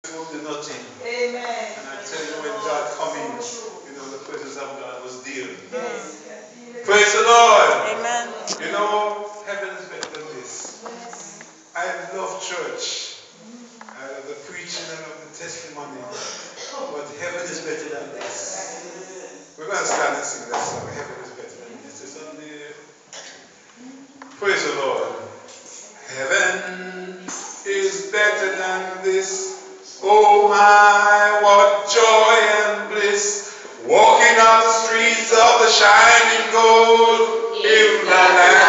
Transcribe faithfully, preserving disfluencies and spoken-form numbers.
To nothing. Amen. And I tell you, when God come in, you know, the presence of God was there. Yes. Praise the Lord. Amen. You know, heaven is better than this. I love church. I love the preaching, I love the testimony. But heaven is better than this. We're going to stand and sing that song. Heaven is better than this. It's on the... Praise the Lord. Heaven is better than this. Oh my, what joy and bliss, walking on the streets of the shining gold in the land